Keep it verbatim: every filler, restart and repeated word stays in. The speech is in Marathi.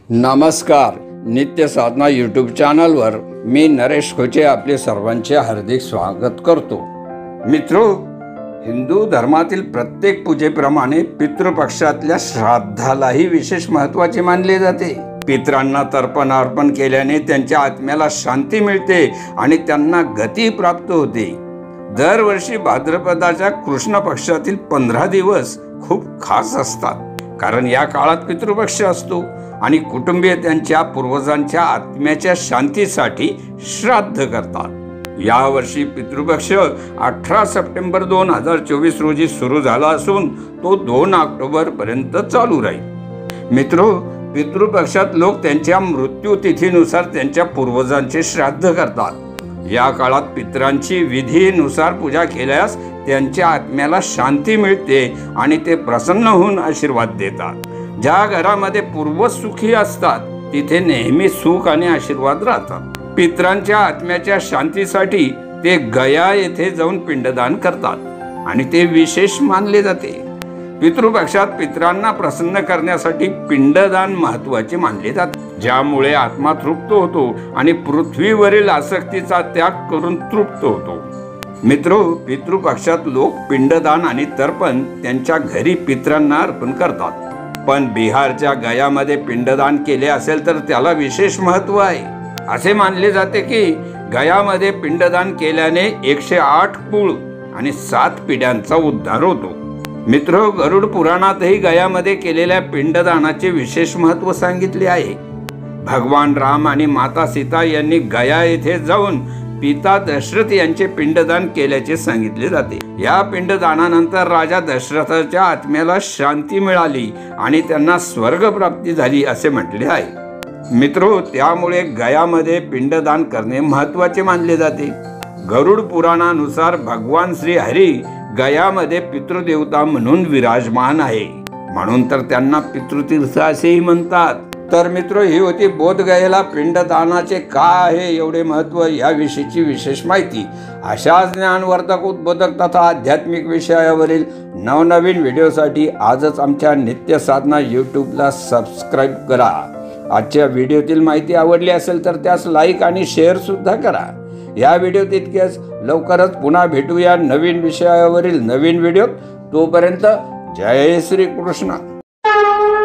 नमस्कार. नित्य साधना यूट्यूब चॅनलवर मी नरेश खोचे आपले सर्वांचे हार्दिक स्वागत करतो. मित्रो, हिंदू धर्मातील प्रत्येक पूजेप्रमाणे पितृपक्षातल्या श्राद्धालाही विशेष महत्त्वाचे मानले जाते. पितरांना तर्पण अर्पण केल्याने त्यांच्या आत्म्याला शांती मिळते आणि त्यांना गती प्राप्त होते. दरवर्षी भाद्रपदाच्या कृष्ण पक्षातील पंधरा दिवस खूप खास असतात, कारण या काळात पितृपक्ष असतो आणि कुटुंबीय त्यांच्या पूर्वजांच्या आत्म्याच्या शांतीसाठी श्राद्ध करतात. यावर्षी पितृपक्ष अठरा सप्टेंबर दोन हजार चोवीस रोजी सुरू झाला असून तो दोन ऑक्टोबर पर्यंत चालू राहील. मित्रो, पितृपक्षात लोक त्यांच्या मृत्यू तिथीनुसार त्यांच्या पूर्वजांचे श्राद्ध करतात. या काळात पितरांची विधीनुसार पूजा केल्यास त्यांच्या आत्म्याला शांती मिळते आणि ते प्रसन्न होऊन आशीर्वाद देतात. ज्या घरामध्ये पूर्वज सुखी असतात तिथे नेहमी सुख आणि आशीर्वाद राहतात. पितरांच्या आत्म्याच्या शांतीसाठी ते गया येथे जाऊन पिंडदान करतात आणि ते विशेष मानले जाते. पितृपक्षात पितरांना प्रसन्न करण्यासाठी पिंडदान महत्त्वाचे मानले जाते, ज्यामुळे आत्मा तृप्त होतो आणि पृथ्वीवरील आसक्तीचा त्याग करून तृप्त होतो. मित्रो, पितृपक्षात लोक पिंडदान आणि तर्पण त्यांच्या घरी पितरांना अर्पण करतात. पण बिहारच्या गयामध्ये पिंडदान केले असेल तर त्याला विशेष महत्त्व आहे. असे मानले जाते की गयामध्ये पिंडदान केल्याने एकशे आठ कुळ आणि सात पिढ्यांचा उद्धार होतो. मित्रो, गरुड पुराणातही गयामध्ये केलेल्या पिंडदानाचे विशेष महत्त्व सांगितले आहे. भगवान राम आणि माता सीता यांनी गया येथे जाऊन पिता दशरथ यांचे पिंडदान केल्याचे सांगितले जाते. या पिंडदानानंतर राजा दशरथाच्या आत्म्याला शांती मिळाली आणि त्यांना स्वर्ग प्राप्ती झाली असे म्हटले आहे. मित्रो, त्यामुळे गयामध्ये पिंडदान करणे महत्त्वाचे मानले जाते. गरुड पुराणानुसार भगवान श्री हरी गयामध्ये पितृदेवता म्हणून विराजमान आहे, म्हणून तर त्यांना पितृतीर्थ असेही म्हणतात. तर मित्र, ही होती बोधगयेला पिंडदानाचे काय आहे एवढे महत्त्व याविषयीची विशेष माहिती. अशा ज्ञानवर्धक, उद्बोधक तथा आध्यात्मिक विषयावरील नवनवीन व्हिडिओसाठी आजच आमच्या नित्य साधना यूट्यूबला सबस्क्राईब करा. आजच्या व्हिडिओतील माहिती आवडली असेल तर त्यास लाईक आणि शेअर सुद्धा करा. या व्हिडिओत इतकेच. लवकरच पुन्हा भेटूया नवीन विषयावरील नवीन व्हिडिओत. तोपर्यंत जय श्री कृष्ण.